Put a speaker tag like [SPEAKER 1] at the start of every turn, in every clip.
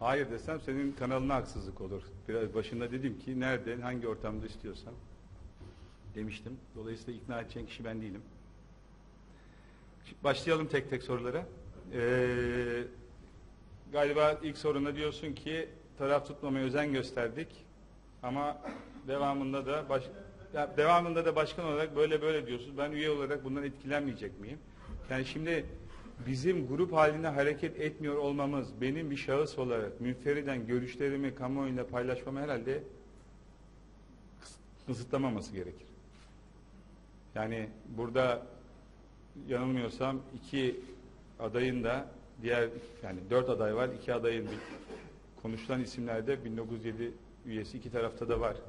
[SPEAKER 1] Hayır desem senin kanalına haksızlık olur. Biraz başında dedim ki nerede, hangi ortamda istiyorsan demiştim. Dolayısıyla ikna edeceğin kişi ben değilim. Şimdi başlayalım tek tek sorulara. Galiba ilk sorunda diyorsun ki taraf tutmamaya özen gösterdik ama devamında da başkan olarak böyle diyorsunuz. Ben üye olarak bundan etkilenmeyecek miyim? Yani şimdi bizim grup halinde hareket etmiyor olmamız benim bir şahıs olarak münferiden görüşlerimi kamuoyuyla paylaşmamı herhalde kısıtlamaması gerekir. Yani burada yanılmıyorsam 2 adayın da yani 4 aday var. 2 adayın konuşulan isimlerde 1907 üyesi 2 tarafta da var.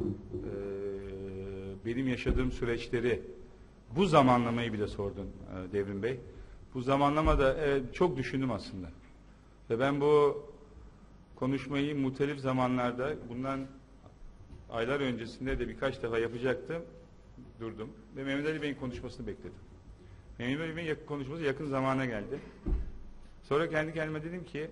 [SPEAKER 1] Benim yaşadığım süreçleri bu zamanlamayı bile sordun Devrim Bey. Bu zamanlamada çok düşündüm aslında. Ve ben bu konuşmayı muhtelif zamanlarda bundan aylar öncesinde de birkaç defa yapacaktım. Durdum. Ve Mehmet Ali Bey'in konuşmasını bekledim. Mehmet Ali Bey'in konuşması yakın zamana geldi. Sonra kendi kendime dedim ki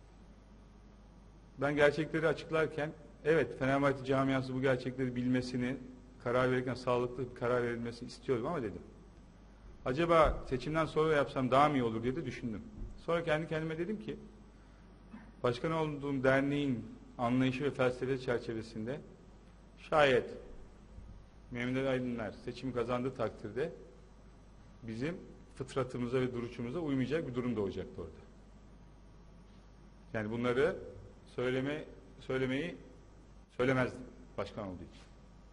[SPEAKER 1] ben gerçekleri açıklarken evet Fenerbahçe camiası bu gerçekleri bilmesini, karar verirken sağlıklı bir karar verilmesini istiyorum ama dedim. Acaba seçimden sonra yapsam daha mı iyi olur diye de düşündüm. Sonra kendi kendime dedim ki başkan olduğum derneğin anlayışı ve felsefesi çerçevesinde şayet Mehmet Ali Aydınlar seçimi kazandığı takdirde bizim fıtratımıza ve duruşumuza uymayacak bir durum doğacaktı orada. Yani bunları söylemeyi söylemezdim başkan olduğu için.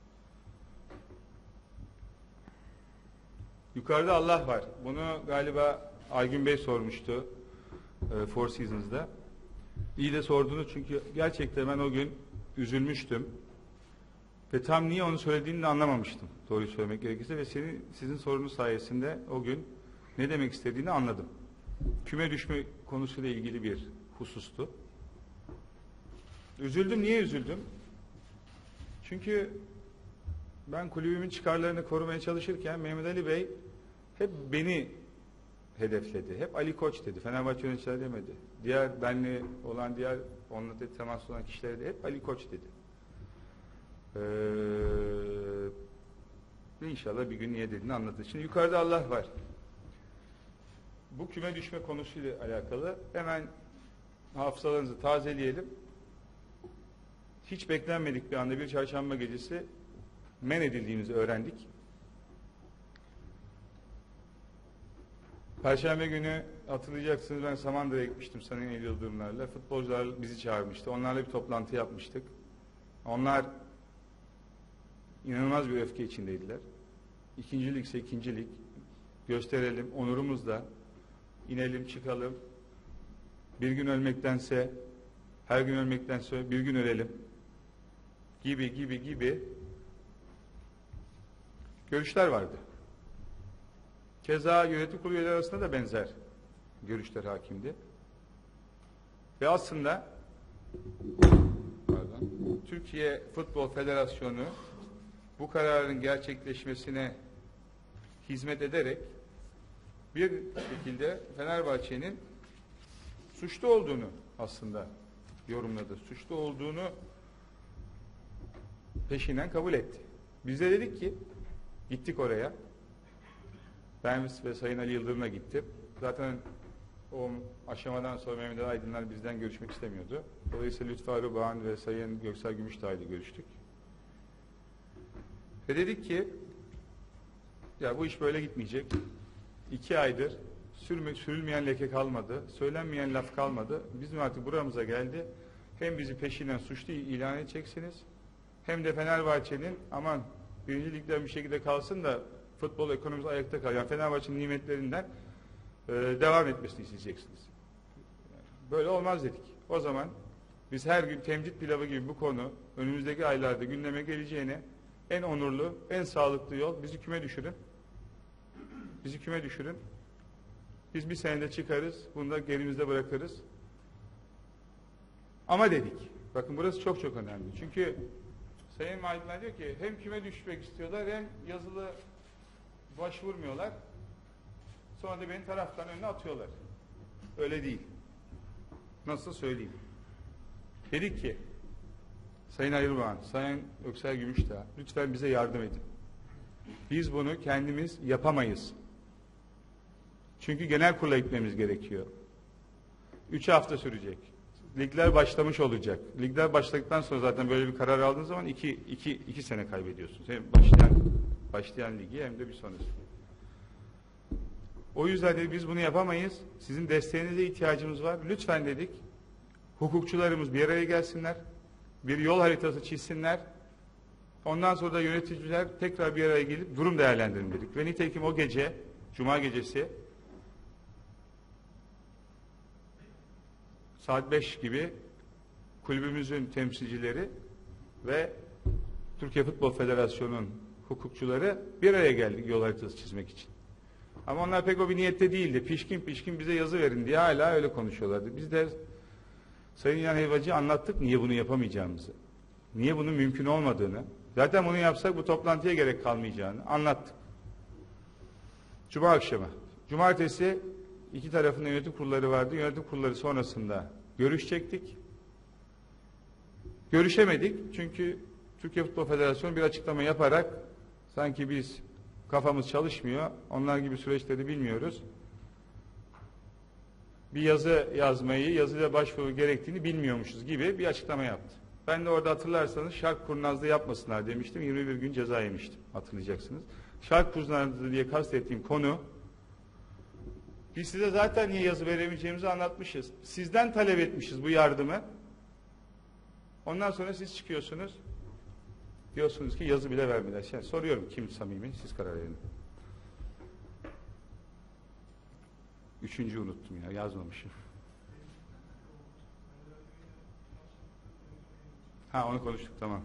[SPEAKER 1] Yukarıda Allah var. Bunu galiba Aygün Bey sormuştu Four Seasons'da. İyi de sordunuz çünkü gerçekten ben o gün üzülmüştüm. Ve tam niye onu söylediğini de anlamamıştım. Doğruyu söylemek gerekirse ve sizin sorunuz sayesinde o gün ne demek istediğini anladım. Küme düşme konusuyla ilgili bir husustu. Üzüldüm. Niye üzüldüm? Çünkü ben kulübümün çıkarlarını korumaya çalışırken Mehmet Ali Bey hep beni hedefledi. Hep Ali Koç dedi. Fenerbahçe yöneticiler demedi. Benle olan onunla temas olan kişilere de hep Ali Koç dedi. İnşallah bir gün niye dediğini anlatır. Şimdi yukarıda Allah var. Bu küme düşme konusuyla alakalı hemen hafızalarınızı tazeleyelim. Hiç beklenmedik bir anda bir çarşamba gecesi men edildiğimizi öğrendik. Perşembe günü hatırlayacaksınız ben Samandıra'ya gitmiştim Sayın El Yıldırımlarla. Futbolcular bizi çağırmıştı. Onlarla bir toplantı yapmıştık. Onlar inanılmaz bir öfke içindeydiler. İkinci lig ise ikinci lig. Gösterelim, onurumuzla inelim, çıkalım. Bir gün ölmektense, her gün ölmektense bir gün ölelim. Gibi görüşler vardı. Keza yönetim kurulu üyeleri arasında da benzer görüşler hakimdi. Ve aslında Türkiye Futbol Federasyonu bu kararın gerçekleşmesine hizmet ederek bir şekilde Fenerbahçe'nin suçlu olduğunu aslında yorumladı. Suçlu olduğunu peşinden kabul etti. Biz de dedik ki gittik oraya. Ben ve Sayın Ali Yıldırım'la gittim. Zaten o aşamadan sonra Mehmet Ali Aydınlar bizden görüşmek istemiyordu. Dolayısıyla Lütfü Arıbağan ve Sayın Göksel Gümüşdağ ile görüştük. Ve dedik ki ya bu iş böyle gitmeyecek. 2 aydır sürülmeyen leke kalmadı. Söylenmeyen laf kalmadı. Bizim artık buramıza geldi. Hem bizi peşinden suçlu ilan edeceksiniz. Hem de Fenerbahçe'nin aman birinci ligden bir şekilde kalsın da futbol ekonomisi ayakta kalır. Yani Fenerbahçe'nin nimetlerinden devam etmesini isteyeceksiniz. Böyle olmaz dedik. O zaman biz her gün temcit pilavı gibi bu konu önümüzdeki aylarda gündeme geleceğine en onurlu, en sağlıklı yol bizi küme düşürün. Bizi küme düşürün. Biz bir senede çıkarız. Bunu da gerimizde bırakırız. Ama dedik. Bakın burası çok çok önemli. Çünkü Sayın Aydınlar diyor ki hem küme düşmek istiyorlar hem yazılı başvurmuyorlar. Sonra da beni taraftan önüne atıyorlar. Öyle değil. Nasıl söyleyeyim? Dedik ki Sayın Ayırboğan, Sayın Öksel Gümüşdağ, lütfen bize yardım edin. Biz bunu kendimiz yapamayız. Çünkü genel kurula gitmemiz gerekiyor. 3 hafta sürecek. Ligler başlamış olacak. Ligler başladıktan sonra zaten böyle bir karar aldığınız zaman 2 sene kaybediyorsunuz. Hem başlayan ligi hem de bir sonrası. O yüzden de biz bunu yapamayız. Sizin desteğinize ihtiyacımız var. Lütfen dedik. Hukukçularımız bir araya gelsinler. Bir yol haritası çizsinler. Ondan sonra da yöneticiler tekrar bir araya gelip durum değerlendirin dedik. Ve nitekim o gece, Cuma gecesi saat 5 gibi kulübümüzün temsilcileri ve Türkiye Futbol Federasyonu'nun hukukçuları bir araya geldik yol haritası çizmek için. Ama onlar pek o bir niyette değildi. Pişkin pişkin bize yazı verin diye hala öyle konuşuyorlardı. Biz de Sayın İlhan Helvacı'ya anlattık niye bunu yapamayacağımızı. Niye bunun mümkün olmadığını. Zaten bunu yapsak bu toplantıya gerek kalmayacağını anlattık. Cuma akşamı. Cumartesi iki tarafında yönetim kurulları vardı. Yönetim kurulları sonrasında görüşecektik. Görüşemedik. Çünkü Türkiye Futbol Federasyonu bir açıklama yaparak sanki biz kafamız çalışmıyor. Onlar gibi süreçleri bilmiyoruz. Bir yazı yazmayı, yazıyla başvuru gerektiğini bilmiyormuşuz gibi bir açıklama yaptı. Ben de orada hatırlarsanız şark kurnazlığı yapmasınlar demiştim. 21 gün ceza yemiştim. Hatırlayacaksınız. Şark kurnazlığı diye kastettiğim konu biz size zaten niye yazı veremeyeceğimizi anlatmışız. Sizden talep etmişiz bu yardımı. Ondan sonra siz çıkıyorsunuz. Diyorsunuz ki yazı bile vermediler. Yani soruyorum kim samimi? Siz karar verin. Üçüncü unuttum ya. Yazmamışım. Ha onu konuştuk tamam.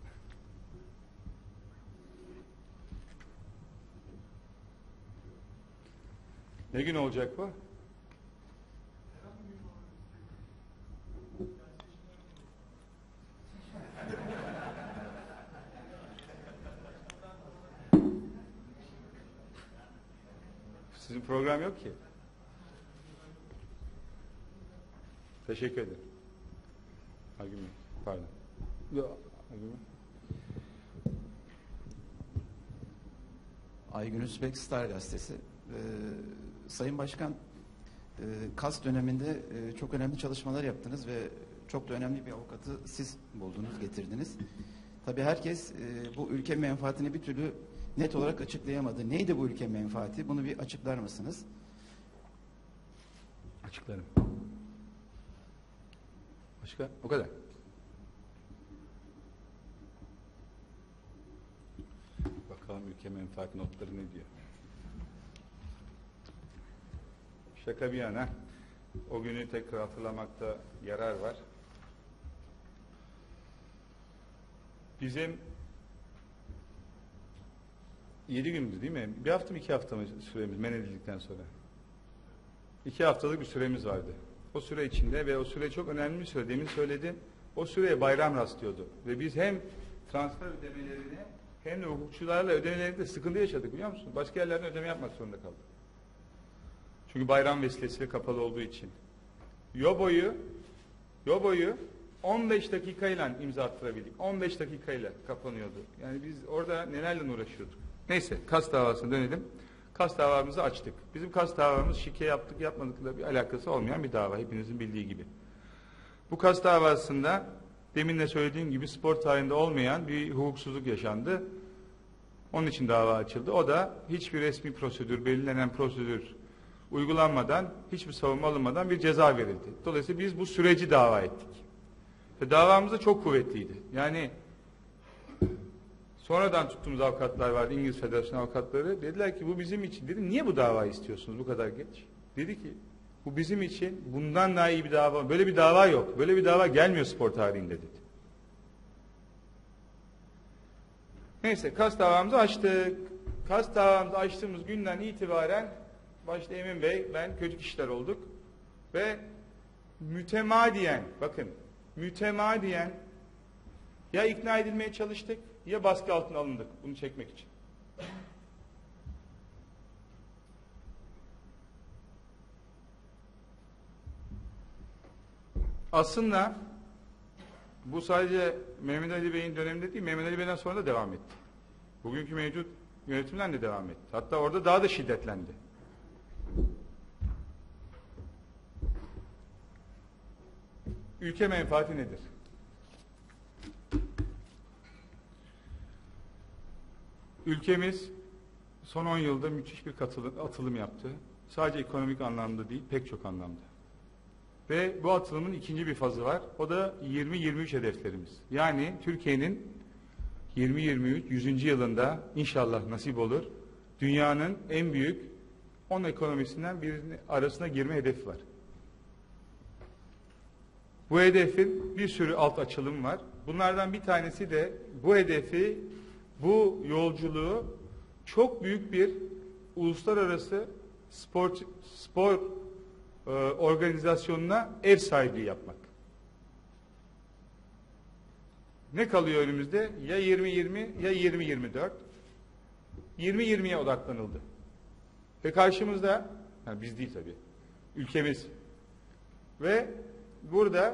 [SPEAKER 1] Ne gün olacak bu? Sizin program yok ki. Teşekkür ederim. Agün Bey, pardon. Yok, Agün Bey.
[SPEAKER 2] Aygün Özbek Star Gazetesi. Sayın Başkan, KAS döneminde çok önemli çalışmalar yaptınız ve çok da önemli bir avukatı siz buldunuz, getirdiniz. Tabii herkes bu ülke menfaatini bir türlü net olarak açıklayamadı. Neydi bu ülke menfaati? Bunu bir açıklar mısınız?
[SPEAKER 1] Açıklarım. Başka? O kadar. Bakalım ülke menfaat notları ne diyor? Şaka bir yana o günü tekrar hatırlamakta yarar var. Bizim 7 gündü değil mi? Bir hafta mı 2 hafta mı süremiz men edildikten sonra? 2 haftalık bir süremiz vardı. O süre içinde ve o süre çok önemli bir süre. Demin söyledim. O süreye bayram rastlıyordu. Ve biz hem transfer ödemelerini hem de hukukçularla ödemelerinde sıkıntı yaşadık biliyor musun? Başka yerlerden ödeme yapmak zorunda kaldık. Çünkü bayram vesilesiyle kapalı olduğu için. Yoboyu 15 dakikayla imza attırabildik. 15 dakikayla kapanıyordu. Yani biz orada nelerle uğraşıyorduk. Neyse KAS davasına dönelim. KAS davamızı açtık. Bizim KAS davamız şike yaptık yapmadıkla bir alakası olmayan bir dava. Hepinizin bildiği gibi. Bu KAS davasında demin de söylediğim gibi spor tarihinde olmayan bir hukuksuzluk yaşandı. Onun için dava açıldı. O da hiçbir resmi prosedür, belirlenen prosedür uygulanmadan, hiçbir savunma alınmadan bir ceza verildi. Dolayısıyla biz bu süreci dava ettik. Ve davamız da çok kuvvetliydi. Yani sonradan tuttuğumuz avukatlar vardı, İngiliz Federasyonu avukatları. Dediler ki bu bizim için. Dedim niye bu davayı istiyorsunuz bu kadar geç? Dedi ki bu bizim için bundan daha iyi bir dava. Böyle bir dava yok. Böyle bir dava gelmiyor spor tarihinde dedi. Neyse KAS davamızı açtık. KAS davamızı açtığımız günden itibaren başta Emin Bey, ben kötü kişiler olduk. Ve mütemadiyen, bakın mütemadiyen ya ikna edilmeye çalıştık ya baskı altına alındık bunu çekmek için. Aslında Bu sadece Mehmet Ali Bey'in döneminde değil, Mehmet Ali Bey'den sonra da devam etti. Bugünkü mevcut yönetimden de devam etti. Hatta orada daha da şiddetlendi. Ülke menfaati nedir? Ülkemiz son 10 yılda müthiş bir atılım yaptı. Sadece ekonomik anlamda değil, pek çok anlamda. Ve bu atılımın ikinci bir fazı var. O da 20-23 hedeflerimiz. Yani Türkiye'nin 20-23, 100. yılında inşallah nasip olur, dünyanın en büyük 10 ekonomisinden birinin arasına girme hedefi var. Bu hedefin bir sürü alt açılım var. Bunlardan bir tanesi de bu hedefi, bu yolculuğu çok büyük bir uluslararası spor organizasyonuna ev sahipliği yapmak. Ne kalıyor önümüzde? Ya 2020 ya 2024. 2020'ye odaklanıldı. Ve karşımızda, yani biz değil tabii, ülkemiz. Ve burada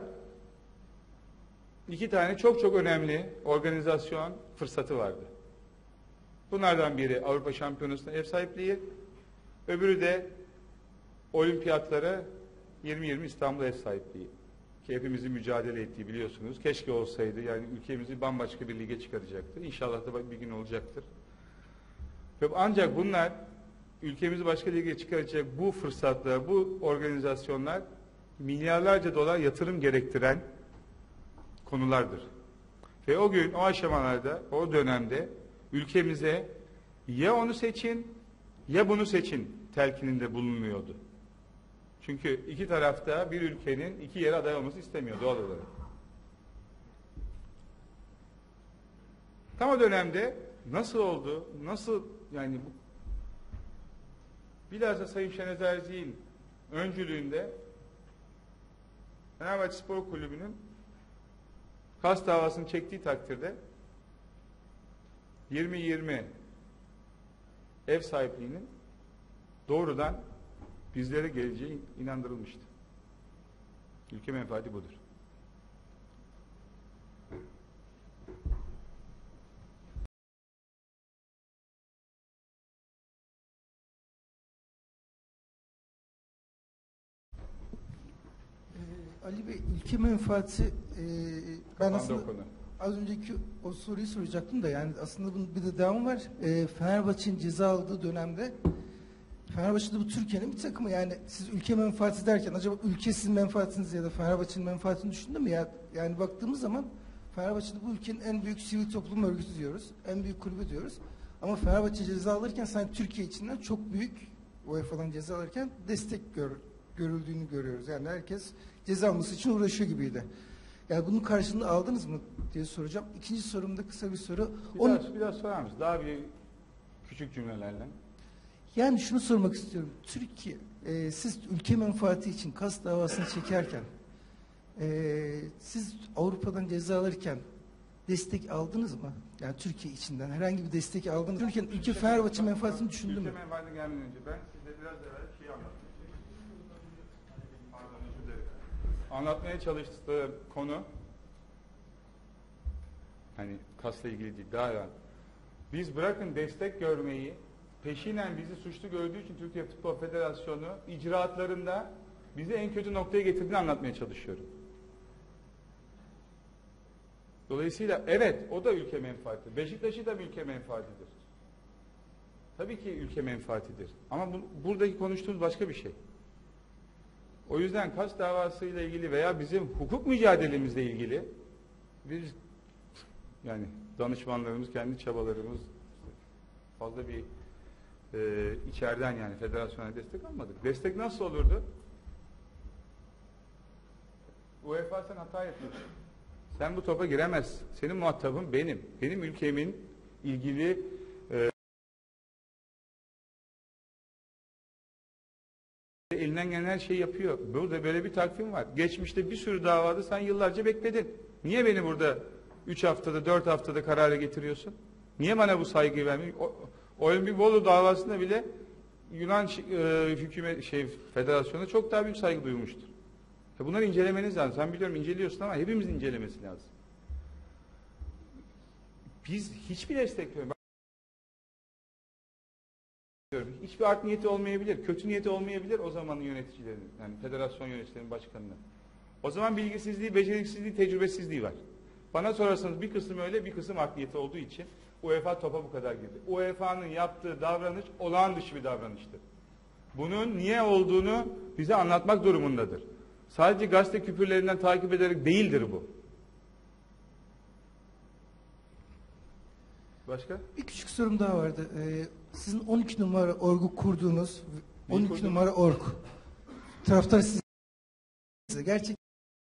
[SPEAKER 1] iki tane çok çok önemli organizasyon fırsatı vardı. Bunlardan biri Avrupa Şampiyonası'na ev sahipliği, öbürü de olimpiyatlara 2020 İstanbul ev sahipliği. Ki hepimizin mücadele ettiği biliyorsunuz. Keşke olsaydı, yani ülkemizi bambaşka bir lige çıkaracaktı. İnşallah da bir gün olacaktır. Ve ancak bunlar ülkemizi başka lige çıkaracak bu fırsatlar, bu organizasyonlar milyarlarca dolar yatırım gerektiren konulardır. Ve o gün, o aşamalarda, o dönemde ülkemize ya onu seçin ya bunu seçin telkininde bulunmuyordu. Çünkü iki tarafta bir ülkenin iki yere aday olması istemiyor doğal olarak. Tam o dönemde nasıl oldu, nasıl yani bilhassa Sayın Şener Erzi'nin öncülüğünde Fenerbahçe Spor Kulübü'nün kas davasını çektiği takdirde 2020 ev sahipliğinin doğrudan bizlere geleceği inandırılmıştı. Ülke menfaati budur.
[SPEAKER 3] Ali Bey, ülke menfaati ben aslında
[SPEAKER 1] o konu.
[SPEAKER 3] az önceki o soruyu soracaktım da, yani aslında bunun bir de devamı var. Fenerbahçe'nin ceza aldığı dönemde Fenerbahçe'de bu Türkiye'nin bir takımı, yani siz ülke menfaati derken acaba ülke sizin menfaatiniz ya da Fenerbahçe'nin menfaatini düşündü mü ya? Yani baktığımız zaman Fenerbahçe'de bu ülkenin en büyük sivil toplum örgütü diyoruz. En büyük kulübü diyoruz. Ama Fenerbahçe ceza alırken sanki Türkiye içinden çok büyük UEFA'dan ceza alırken destek görüldüğünü görüyoruz. Yani herkes ceza alması için uğraşıyor gibiydi. Yani bunun karşılığını aldınız mı diye soracağım. İkinci sorumda kısa bir soru.
[SPEAKER 1] Biraz sorar mısın? Daha bir küçük cümlelerle.
[SPEAKER 3] Yani şunu sormak istiyorum. Türkiye, siz ülke menfaati için kas davasını çekerken, siz Avrupa'dan ceza alırken destek aldınız mı? Yani Türkiye içinden herhangi bir destek aldınız mı? Türkiye'nin ülke Fenerbahçe menfaatini düşündü mü?
[SPEAKER 1] Ülke menfaatine gelmeden önce ben size biraz evvel şeyi anlatayım. Pardon, özür dilerim. Anlatmaya çalıştığım konu hani kasla ilgili değil, daha yani. Biz bırakın destek görmeyi, peşinen bizi suçlu gördüğü için Türkiye Futbol Federasyonu icraatlarında bizi en kötü noktaya getirdiğini anlatmaya çalışıyorum. Dolayısıyla evet, o da ülke menfaati. Beşiktaş'ı da bir ülke menfaatidir. Tabii ki ülke menfaatidir. Ama buradaki konuştuğumuz başka bir şey. O yüzden kas davasıyla ilgili veya bizim hukuk mücadelemizle ilgili biz yani danışmanlarımız, kendi çabalarımız fazla bir içeriden yani federasyona destek almadık. Destek nasıl olurdu? UEFA sen hata yapıyorsun. Sen bu topa giremezsin. Senin muhatabın benim. Benim ülkemin ilgili elinden gelen her şeyi yapıyor. Burada böyle bir takvim var. Geçmişte bir sürü davada sen yıllarca bekledin. Niye beni burada 3 haftada, 4 haftada karara getiriyorsun? Niye bana bu saygıyı vermiyorsun? Olimpik Bolu davasında bile Yunan federasyonu çok daha büyük saygı duymuştur. Bunları incelemeniz lazım. Sen biliyorum inceliyorsun ama hepimizin incelemesi lazım. Biz hiçbir destekliyoruz. Hiçbir art niyeti olmayabilir, kötü niyeti olmayabilir o zamanın yöneticilerinin, yani federasyon yöneticilerinin başkanının. O zaman bilgisizliği, beceriksizliği, tecrübesizliği var. Bana sorarsanız bir kısım öyle, bir kısım art niyeti olduğu için UEFA topa bu kadar girdi. UEFA'nın yaptığı davranış olağan dışı bir davranıştır. Bunun niye olduğunu bize anlatmak durumundadır. Sadece gazete küpürlerinden takip ederek değildir bu. Başka?
[SPEAKER 3] Bir küçük sorum daha vardı. Sizin 12 numara orgu kurduğunuz,
[SPEAKER 1] Neyi
[SPEAKER 3] 12
[SPEAKER 1] kurdun?
[SPEAKER 3] numara org. Taraftar size gerçek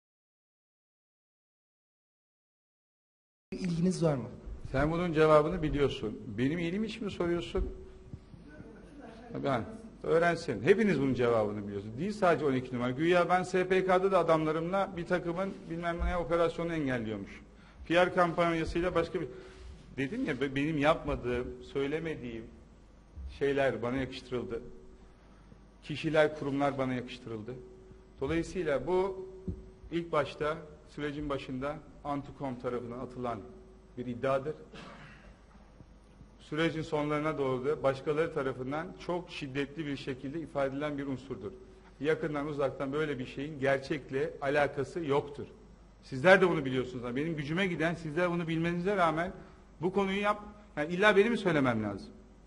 [SPEAKER 3] ilginiz var mı?
[SPEAKER 1] Sen bunun cevabını biliyorsun. Benim iyiliğim için mi soruyorsun? Ben öğrensin. Hepiniz bunun cevabını biliyorsunuz. Değil sadece 12 numara. Güya ben SPK'da da adamlarımla bir takımın bilmem ne operasyonu engelliyormuş. PR kampanyasıyla başka bir... Dedim ya benim yapmadığım, söylemediğim şeyler bana yakıştırıldı. Kişiler, kurumlar bana yakıştırıldı. Dolayısıyla bu ilk başta sürecin başında Antukom tarafından atılan bir iddiadır. Sürecin sonlarına doğru da başkaları tarafından çok şiddetli bir şekilde ifade edilen bir unsurdur. Yakından uzaktan böyle bir şeyin gerçekle alakası yoktur. Sizler de bunu biliyorsunuz. Benim gücüme giden, sizler bunu bilmenize rağmen bu konuyu yani illa benim mi söylemem lazım?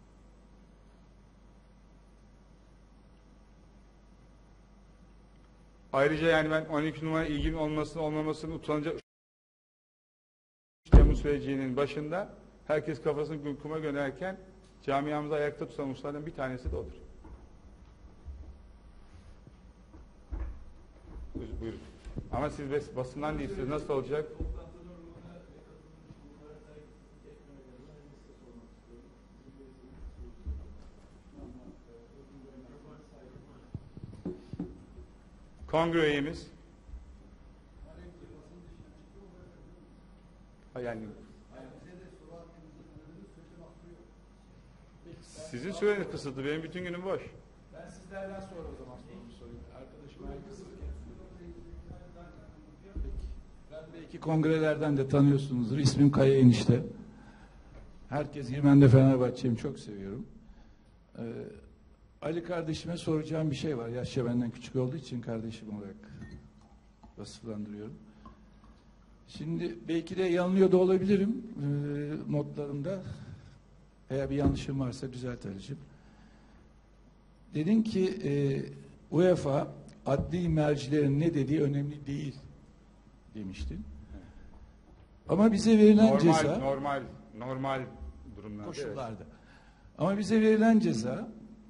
[SPEAKER 1] Ayrıca yani ben 12 numara ilgim olmasını olmamasını utanacak bu sürecinin başında herkes kafasını kuma gömerken camiamızı ayakta tutan unsurlardan bir tanesi de odur. Buyurun. Ama siz basından değilsiniz. Nasıl olacak? Kongre üyemiz. Yani sizin süreniz kısıtlı. Benim bütün günüm boş.
[SPEAKER 4] Ben sizlerden sonra o zaman sorumu sorayım. Arkadaşım kısıtlı. Ben belki kongrelerden de tanıyorsunuzdur. İsmim Kaya Enişte. Herkes gibi ben de Fenerbahçe'yi çok seviyorum. Ali kardeşime soracağım bir şey var. Yaşça benden küçük olduğu için kardeşim olarak vasıflandırıyorum. Şimdi belki de yanılıyor da olabilirim notlarımda. Eğer bir yanlışım varsa düzelt Ali'cim. Dedin ki UEFA adli mercilerin ne dediği önemli değil demiştin. Ama bize verilen ceza
[SPEAKER 1] normal durumlarda.
[SPEAKER 4] koşullarda.
[SPEAKER 1] Evet.
[SPEAKER 4] Ama bize verilen ceza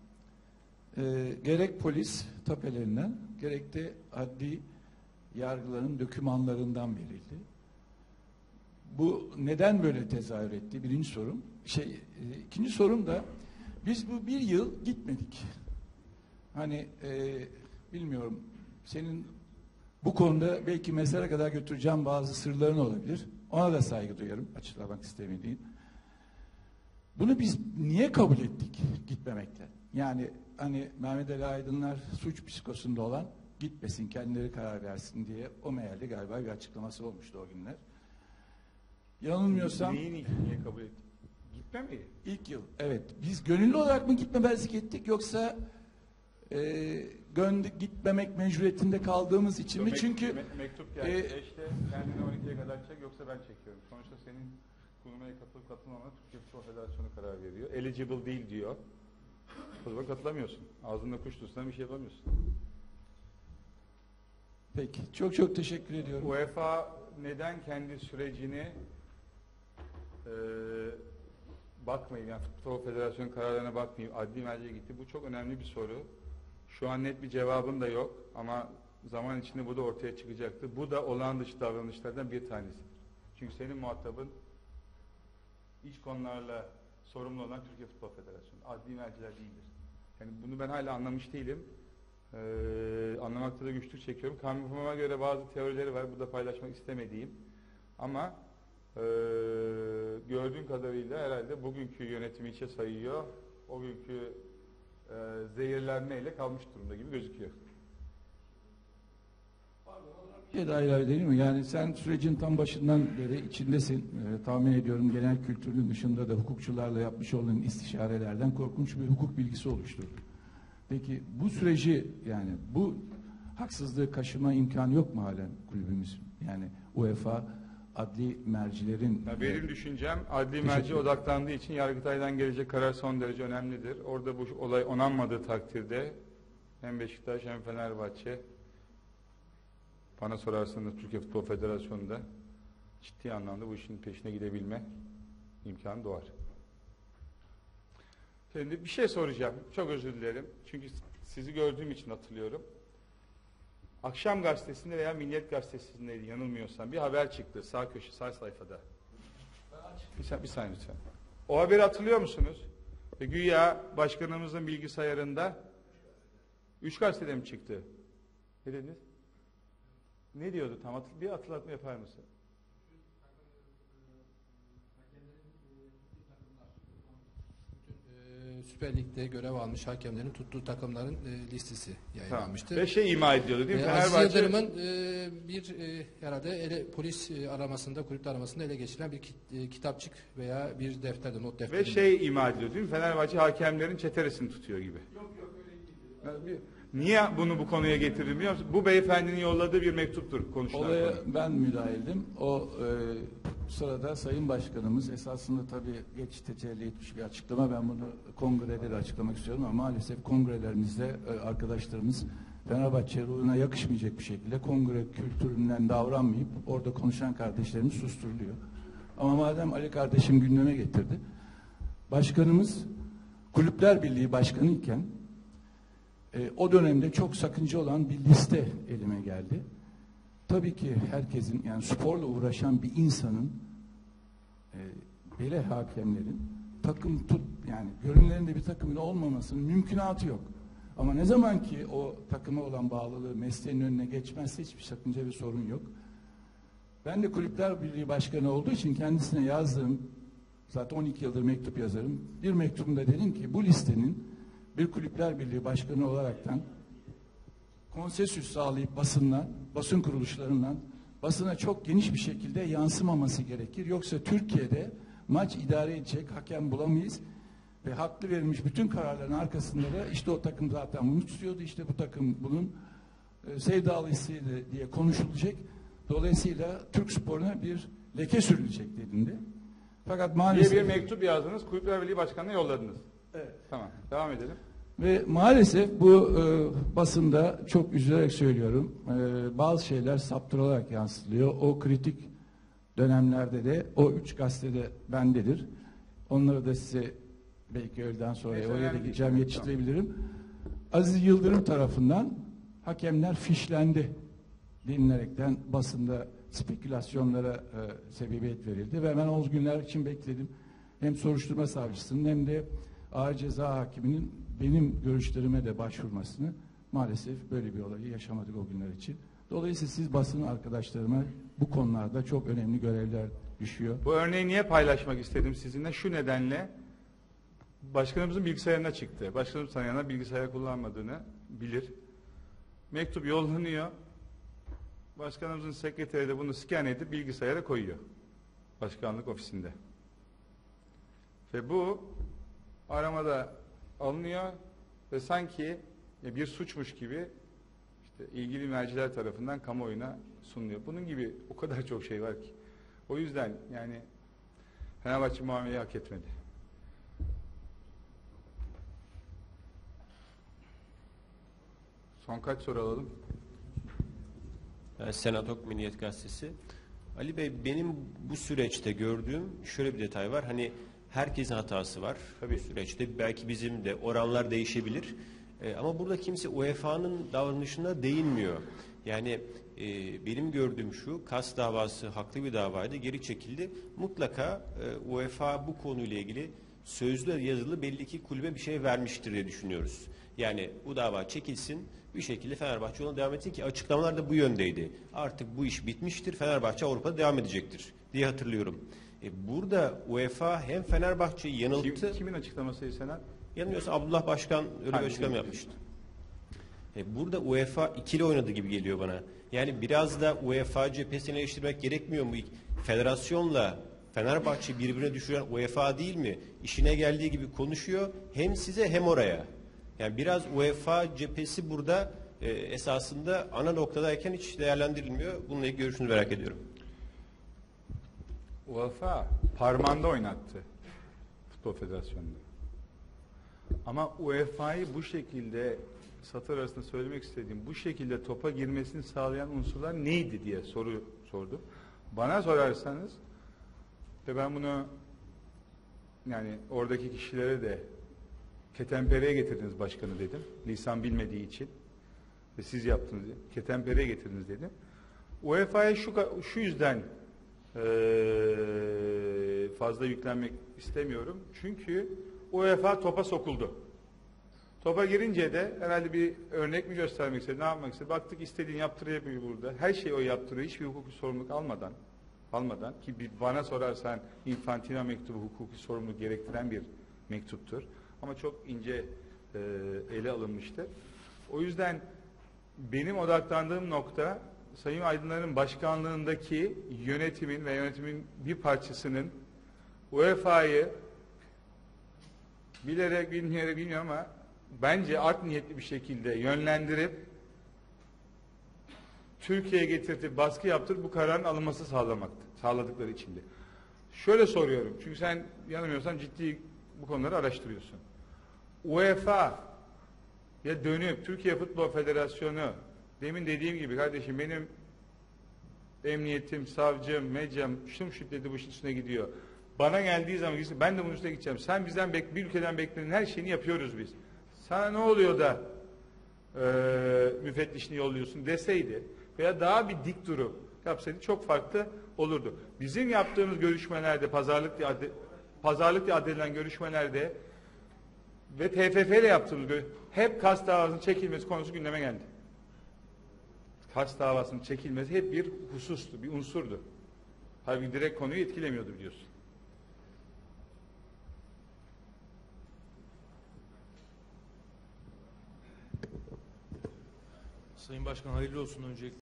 [SPEAKER 4] gerek polis tapelerinden gerek de adli yargıların dokümanlarından verildi. Bu neden böyle tezahür etti? Birinci sorum. İkinci sorum da biz bu bir yıl gitmedik. Hani bilmiyorum senin bu konuda belki mesele kadar götüreceğim bazı sırların olabilir. Ona da saygı duyarım. Açıklamak istemediğin. Bunu biz niye kabul ettik gitmemekle? Yani hani Mehmet Ali Aydınlar suç psikosunda olan gitmesin kendileri karar versin diye o mealde galiba bir açıklaması olmuştu o günler. Yanılmıyorsam
[SPEAKER 1] niye kabul ettik? Gitmemeyi.
[SPEAKER 4] İlk yıl. Evet. Biz gönüllü olarak mı gitmemezlik ettik yoksa gitmemek mecburiyetinde kaldığımız için mi? Çünkü
[SPEAKER 1] mektup geldi. İşte kendini 12'ye kadar çek yoksa ben çekiyorum. Sonuçta senin kurulmaya katılıp katılmamana Türkiye Futbol Federasyonu karar veriyor. Eligible değil diyor. O zaman katılamıyorsun. Ağzında kuş tutsan bir şey yapamıyorsun.
[SPEAKER 4] Peki. Çok çok teşekkür ediyorum.
[SPEAKER 1] UEFA neden kendi sürecini bakmayayım, yani Futbol Federasyonu kararlarına bakmayayım, adli merceğe gitti. Bu çok önemli bir soru. Şu an net bir cevabım da yok ama zaman içinde bu da ortaya çıkacaktır. Bu da olağan dışı davranışlardan bir tanesidir. Çünkü senin muhatabın iç konularla sorumlu olan Türkiye Futbol Federasyonu. Adli merciler değildir. Yani bunu ben hala anlamış değilim. Anlamakta da güçlük çekiyorum. Kanunuma göre bazı teorileri var. Burada paylaşmak istemediğim. Ama gördüğüm kadarıyla herhalde bugünkü yönetimi içe sayıyor. O günkü zehirlenmeyle kalmış durumda gibi gözüküyor.
[SPEAKER 4] Pardon, o zaman Detaylar değil mi? Yani sen sürecin tam başından beri içindesin. Tahmin ediyorum genel kültürün dışında da hukukçularla yapmış olduğun istişarelerden korkunç bir hukuk bilgisi oluşturdu. Peki bu süreci, yani bu haksızlığı kaşıma imkanı yok mu halen kulübümüz? Yani UEFA adli mercilerin...
[SPEAKER 1] Ya benim düşüncem adli merci odaklandığı için Yargıtay'dan gelecek karar son derece önemlidir. Orada bu olay onanmadığı takdirde hem Beşiktaş hem Fenerbahçe, bana sorarsanız Türkiye Futbol Federasyonu'nda ciddi anlamda bu işin peşine gidebilme imkanı doğar. Şimdi bir şey soracağım. Çok özür dilerim. Çünkü sizi gördüğüm için hatırlıyorum. Akşam gazetesinde veya Milliyet gazetesinde yanılmıyorsam bir haber çıktı sağ köşe, sağ sayfada. Bir saniye lütfen. O haberi hatırlıyor musunuz? Ve güya başkanımızın bilgisayarında 3 gazetede mi çıktı? Ne dediniz? Ne diyordu tam? Bir hatırlatma yapar mısın?
[SPEAKER 5] Süper Lig'de görev almış hakemlerin tuttuğu takımların listesi yayınlanmıştı.
[SPEAKER 1] Tamam. Ve şey ima ediyordu değil mi?
[SPEAKER 5] Aziz
[SPEAKER 1] Fenerbahçe...
[SPEAKER 5] Yıldırım'ın herhalde polis aramasında, kulüpte aramasında ele geçirilen bir kitapçık veya bir defterde, not defteri.
[SPEAKER 1] Ve şey ima ediyor değil mi? Fenerbahçe hakemlerin çeteresini tutuyor gibi.
[SPEAKER 4] Yok öyle değil.
[SPEAKER 1] Niye bunu bu konuya getirdim biliyor musun? Bu beyefendinin yolladığı bir mektuptur konuşulan
[SPEAKER 4] Olaya
[SPEAKER 1] konu.
[SPEAKER 4] ben müdahildim. O sırada Sayın Başkanımız esasında tabii geç tecelli etmiş bir açıklama. Ben bunu kongrede de açıklamak istiyorum ama maalesef kongrelerimizde arkadaşlarımız Fenerbahçe ruhuna yakışmayacak bir şekilde kongre kültüründen davranmayıp orada konuşan kardeşlerimiz susturuluyor. Ama madem Ali kardeşim gündeme getirdi, başkanımız Kulüpler Birliği Başkanı iken o dönemde çok sakınca olan bir liste elime geldi. Tabii ki herkesin, yani sporla uğraşan bir insanın, hele hakemlerin yani görünlerinde bir takımın olmamasının mümkünatı yok. Ama ne zaman ki o takıma olan bağlılığı mesleğin önüne geçmezse hiçbir sakınca ve sorun yok. Ben de Kulüpler Birliği Başkanı olduğu için kendisine yazdığım, zaten 12 yıldır mektup yazarım. Bir mektubumda dedim ki bu listenin bir Kulüpler Birliği Başkanı olaraktan konsensüs sağlayıp basın kuruluşlarından basına çok geniş bir şekilde yansımaması gerekir. Yoksa Türkiye'de maç idare edecek hakem bulamayız ve haklı verilmiş bütün kararların arkasında da işte o takım zaten bunu tutuyordu, işte bu takım bunun sevdalısıydı diye konuşulacak. Dolayısıyla Türk sporuna bir leke sürülecek dedimdi. Fakat maalesef...
[SPEAKER 1] Diye bir mektup yazdınız, Kulüpler Birliği Başkanı'na yolladınız.
[SPEAKER 4] Evet.
[SPEAKER 1] Tamam, devam edelim.
[SPEAKER 4] Ve maalesef bu basında çok üzülerek söylüyorum, bazı şeyler saptırılarak yansıtılıyor. O kritik dönemlerde de o 3 gazetede bendedir. Onları da size belki öğleden sonra oraya da gideceğim, yetiştirebilirim. Aziz Yıldırım tarafından hakemler fişlendi denilerekten basında spekülasyonlara sebebiyet verildi ve ben o günler için bekledim. Hem soruşturma savcısının hem de ağır ceza hakiminin benim görüşlerime de başvurmasını, maalesef böyle bir olayı yaşamadık o günler için. Dolayısıyla siz basın arkadaşlarıma bu konularda çok önemli görevler düşüyor.
[SPEAKER 1] Bu örneği niye paylaşmak istedim sizinle? Şu nedenle başkanımızın bilgisayarına çıktı. Başkanımız tanıyanlar bilgisayar kullanmadığını bilir. Mektup yollanıyor. Başkanımızın sekreteri de bunu scan edip bilgisayara koyuyor. Başkanlık ofisinde. Ve bu aramada alınıyor ve sanki bir suçmuş gibi işte ilgili merciler tarafından kamuoyuna sunuluyor. Bunun gibi o kadar çok şey var ki. O yüzden yani Fenerbahçe muameleyi hak etmedi. Son kaç soru alalım?
[SPEAKER 6] Senatok Milliyet Gazetesi. Ali Bey, benim bu süreçte gördüğüm şöyle bir detay var. Hani herkesin hatası var. Tabii süreçte belki bizim de oranlar değişebilir. Ama burada kimse UEFA'nın davranışına değinmiyor. Yani benim gördüğüm şu, KAS davası haklı bir davaydı, geri çekildi. Mutlaka UEFA bu konuyla ilgili sözlü yazılı belli ki kulübe bir şey vermiştir diye düşünüyoruz. Yani bu dava çekilsin, bir şekilde Fenerbahçe ona devam etsin ki açıklamalar da bu yöndeydi. Artık bu iş bitmiştir, Fenerbahçe Avrupa'da devam edecektir diye hatırlıyorum. Burada UEFA hem Fenerbahçe'yi yanılttı.
[SPEAKER 1] Kimin açıklamasıydı Senat?
[SPEAKER 6] Yanılmıyorsa Abdullah Başkan öyle bir açıklama yapmıştı. Burada UEFA ikili oynadı gibi geliyor bana. Yani biraz da UEFA cephesini eleştirmek gerekmiyor mu? Federasyonla Fenerbahçe birbirine düşüren UEFA değil mi? İşine geldiği gibi konuşuyor hem size hem oraya. Yani biraz UEFA cephesi burada esasında ana noktadayken hiç değerlendirilmiyor. Bununla ilgili görüşünüzü merak ediyorum.
[SPEAKER 1] UEFA parmağında oynattı Futbol Federasyonu'nda. Ama UEFA'yı bu şekilde satır arasında söylemek istediğim bu şekilde topa girmesini sağlayan unsurlar neydi diye sordu. Bana sorarsanız ve ben bunu yani oradaki kişilere de ketenpereye getirdiniz başkanı dedim. Lisan bilmediği için ve siz yaptınız diye. Ketenpereye getirdiniz dedim. UEFA'ya şu yüzden fazla yüklenmek istemiyorum. Çünkü UEFA topa sokuldu. Topa girince de herhalde bir örnek mi göstermek istedi, ne yapmak istedi? Baktık istediğini yaptırabiliyor burada. Her şeyi o yaptırıyor. Hiçbir hukuki sorumluluk almadan ki bana sorarsan Infantino mektubu hukuki sorumluluk gerektiren bir mektuptur. Ama çok ince ele alınmıştır. O yüzden benim odaklandığım nokta Sayın Aydınlar'ın başkanlığındaki yönetimin bir parçasının UEFA'yı bilerek bilmeyerek bilmiyorum ama bence art niyetli bir şekilde yönlendirip Türkiye'ye getirtip baskı yaptırıp bu kararın alınması sağladıkları içindi. Şöyle soruyorum çünkü sen yanılmıyorsam ciddi bu konuları araştırıyorsun. UEFA'ya dönüp Türkiye Futbol Federasyonu demin dediğim gibi kardeşim benim emniyetim, savcım, medyam şu dedi bu işin üstüne gidiyor. Bana geldiği zaman ben de bunun üstüne gideceğim. Sen bizden bir ülkeden beklenen her şeyini yapıyoruz biz. Sana ne oluyor da müfettişini yolluyorsun deseydi veya daha bir dik durup yapsaydı çok farklı olurdu. Bizim yaptığımız görüşmelerde pazarlık diye addedilen görüşmelerde ve TFF ile yaptığımız hep KAS davasının çekilmesi konusu gündeme geldi. KAS davasının çekilmesi hep bir husustu, bir unsurdu. Halbuki direkt konuyu etkilemiyordu biliyorsun.
[SPEAKER 7] Sayın Başkan hayırlı olsun öncelikle.